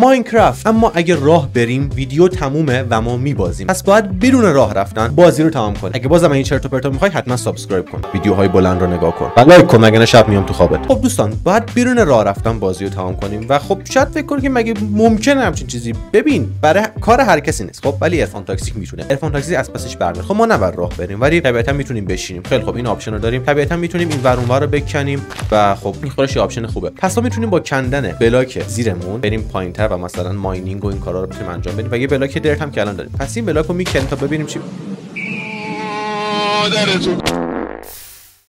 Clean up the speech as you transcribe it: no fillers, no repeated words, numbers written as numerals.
ماینکرافت. اما اگه راه بریم ویدیو تمومه و ما میبازیم، پس باید بدون راه رفتن بازی رو تمام کنیم. اگه بازم این چرت و پرتا میخوای حتما سابسکرایب کن، ویدیوهای بلند رو نگاه کن و لایک کن اگه شب میام تو خوابت. خب دوستان باید بدون راه رفتن بازی رو تمام کنیم و خب شاید فکر کنید که مگه ممکنه همچین چیزی؟ ببین برای کار هر کسی نیست. خب ولی عرفان تاکسیک میتونه. عرفان تاکسیک از پسش برمیاد. خب ما نباید راه بریم ولی طبیعتا میتونیم بشینیم. خیلی خب این آپشن رو داریم. طبیعتا میتونیم این ور اون ور رو بکنیم و خب این خودش یه آپشن خوبه. پس ما میتونیم با کندن بلاک زیرمون بریم پایینتر و مثلا ماینینگ و این کارا رو بتونیم انجام بدیم و یه بلاک درت هم که الان داریم. پس این بلاک رو میکنیم تا ببینیم چی